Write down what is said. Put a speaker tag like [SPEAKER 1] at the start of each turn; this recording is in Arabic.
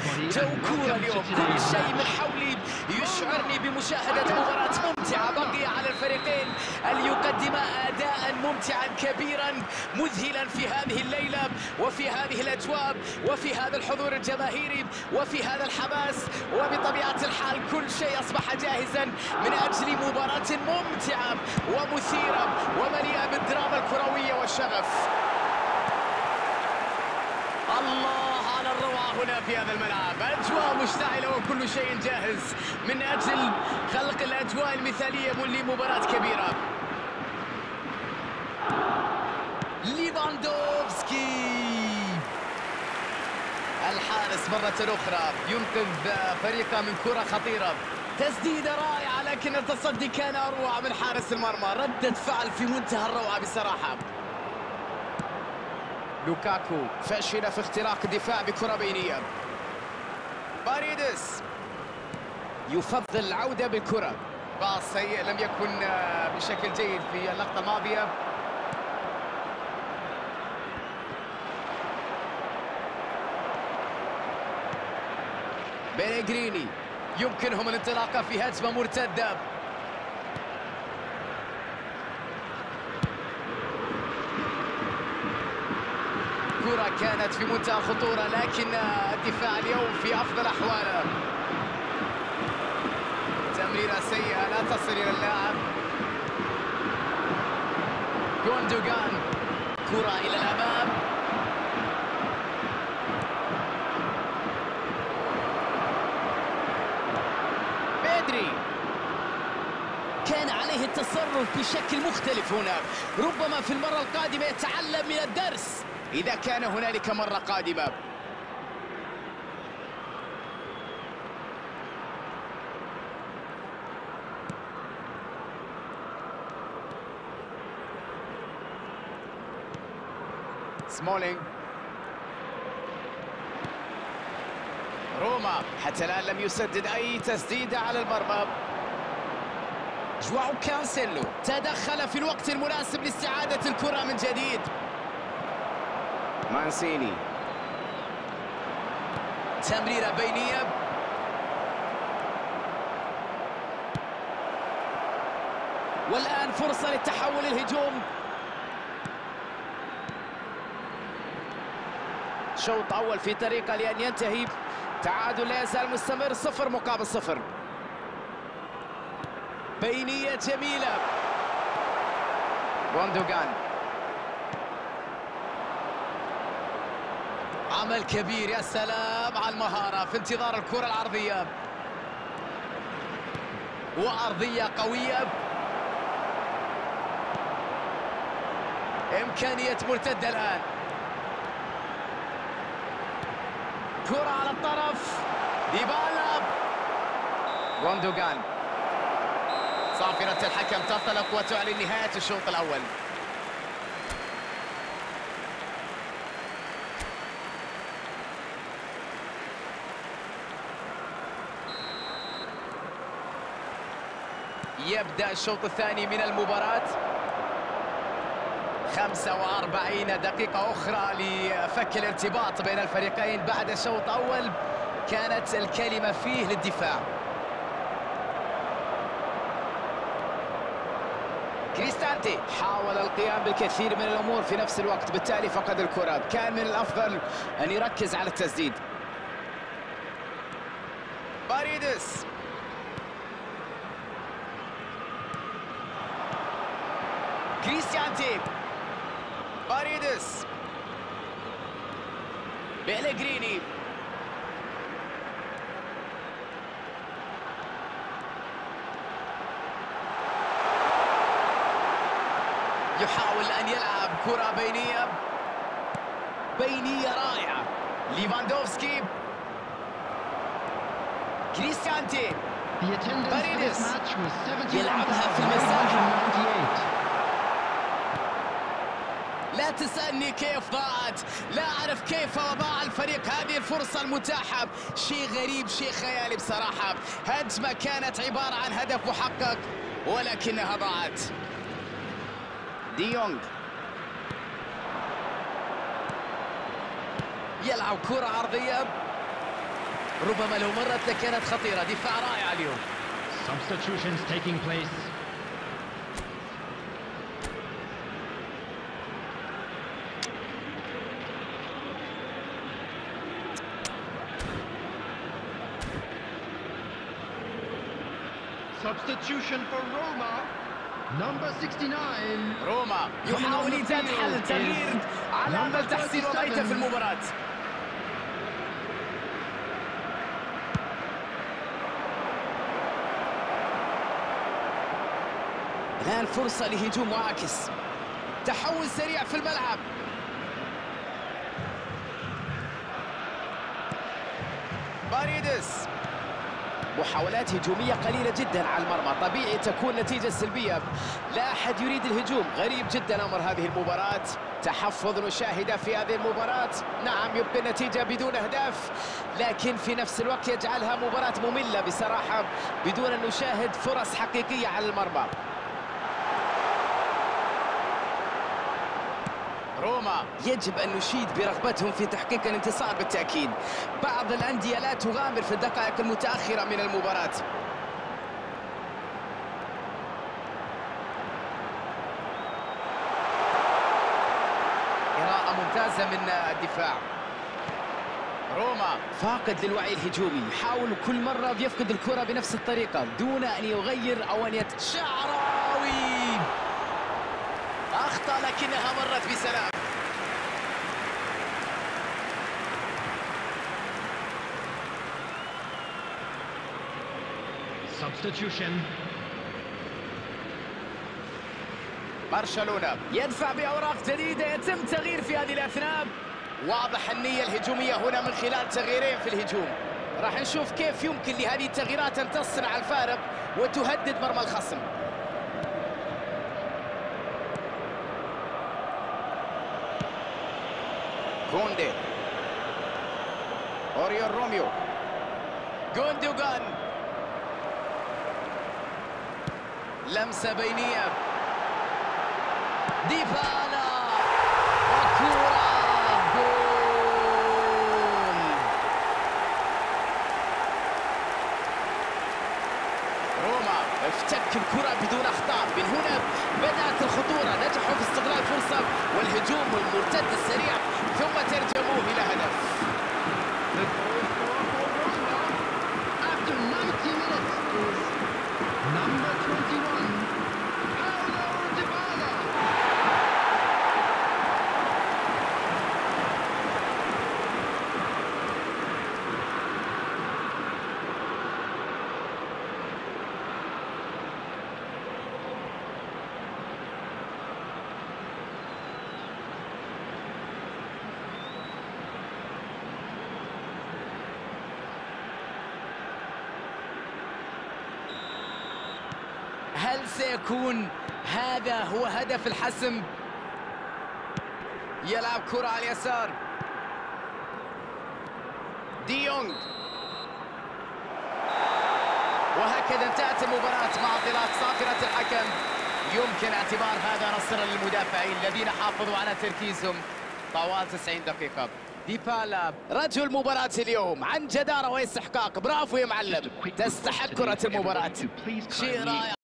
[SPEAKER 1] جو كورة اليوم، كل شيء من حولي يشعرني بمشاهدة مباراة ممتعة. بقي على الفريقين أن يقدما أداء ممتعا كبيرا مذهلا في هذه الليلة وفي هذه الأجواء وفي هذا الحضور الجماهيري وفي هذا الحماس، وبطبيعة الحال كل شيء أصبح جاهزا من أجل مباراة ممتعة ومثيرة ومليئة بالدراما الكروية والشغف. الله على الروعة هنا في هذا الملعب، أجواء مشتعلة وكل شيء جاهز من أجل خلق الأجواء المثالية لمباراة كبيرة. ليفاندوفسكي الحارس مرة أخرى ينقذ فريقه من كرة خطيرة. تسديدة رائعة لكن التصدي كان أروع من حارس المرمى. ردة فعل في منتهى الروعة بصراحة. لوكاكو فشل في اختراق الدفاع بكرة بينية. باريدس يفضل العودة بالكرة. باص سيء لم يكن بشكل جيد في اللقطة الماضية. بيليغريني يمكنهم الانطلاقة في هجمة مرتدة. الكرة كانت في منتهى الخطورة لكن الدفاع اليوم في أفضل أحواله. تمريرة سيئة لا تصل إلى اللاعب. غوندوغان كرة إلى الأمام. بيدري كان عليه التصرف بشكل مختلف هنا، ربما في المرة القادمة يتعلم من الدرس إذا كان هنالك مرة قادمة. سمولينج روما حتى الآن لم يسدد أي تسديدة على المرمى. جواو كانسيلو تدخل في الوقت المناسب لاستعادة الكرة من جديد. مانسيني تمريرة بينية. والآن فرصة للتحول الهجوم. شوط أول في طريقة لأن ينتهي. تعادل لا يزال مستمر 0-0. بينية جميلة. غوندوغان عمل كبير. يا سلام على المهارة في انتظار الكرة العرضية، وأرضية قوية. إمكانية مرتدة الآن. كرة على الطرف. ديبالا. غوندوغان. صافرة الحكم تنطلق وتعلن نهاية الشوط الأول. يبدأ الشوط الثاني من المباراة. 45 دقيقة أخرى لفك الارتباط بين الفريقين بعد شوط أول كانت الكلمة فيه للدفاع. كريستانتي حاول القيام بالكثير من الأمور في نفس الوقت، بالتالي فقد الكرة. كان من الأفضل أن يركز على التسديد. باريدس كريستيانتي. باريدس. بيليغريني. يحاول أن يلعب كرة بينية. بينية رائعة. ليفاندوفسكي. كريستيانتي. باريدس يلعبها في المساحة. لا تسألني كيف ضاعت، لا أعرف كيف ضاع الفريق هذه الفرصة المتاحة. شيء غريب، شيء خيالي بصراحة. هجمة كانت عبارة عن هدف محقق ولكنها ضاعت. دي يونغ يلعب كرة عرضية. ربما لو مرت لكانت خطيرة. دفاع رائع اليوم.
[SPEAKER 2] Substitutions taking place. Substitution for Roma. Number 69.
[SPEAKER 1] روما يحاول إيجاد حل تغيير على أمل تحسين وضعيته في المباراة. الآن فرصة لهجوم معاكس. تحول سريع في الملعب. باريدس. محاولات هجومية قليلة جدا على المرمى، طبيعي تكون نتيجة سلبية. لا أحد يريد الهجوم، غريب جدا أمر هذه المباراة. تحفظ نشاهده في هذه المباراة. نعم يبقى النتيجة بدون أهداف، لكن في نفس الوقت يجعلها مباراة مملة بصراحة بدون أن نشاهد فرص حقيقية على المرمى. روما يجب أن نشيد برغبتهم في تحقيق الانتصار بالتأكيد. بعض الأندية لا تغامر في الدقائق المتأخرة من المباراة. قراءة ممتازة من الدفاع. روما فاقد للوعي الهجومي، يحاول كل مرة يفقد الكرة بنفس الطريقة دون أن يغير أو أن شعراوي أخطأ لكنها مرت بسلام.
[SPEAKER 2] Substitution.
[SPEAKER 1] برشلونة يدفع بأوراق جديدة، يتم تغيير في هذه الأثناء. واضح النية الهجومية هنا من خلال تغييرين في الهجوم. راح نشوف كيف يمكن لهذه التغييرات أن تصنع الفارق وتهدد مرمى الخصم. كوندي، أوريون روميو، جوندوغان، لمسة بينية، ديبالا وكرة جول. روما افتك الكرة بدون أخطاء. من هنا بدأت الخطورة، نجحوا في استغلال فرصة والهجوم المرتد السريع ثم ترجموه إلى هدف.
[SPEAKER 2] After 90 minutes is number 21, Paulo Dybala.
[SPEAKER 1] هل سيكون هذا هو هدف الحسم؟ يلعب كرة على اليسار. دي يونغ. وهكذا انتهت المباراة مع طلعت صافرة الحكم. يمكن اعتبار هذا نصر للمدافعين الذين حافظوا على تركيزهم طوال 90 دقيقة. ديبالا رجل مباراة اليوم عن جدارة واستحقاق. برافو يا معلم، تستحق كرة المباراة. شيء رائع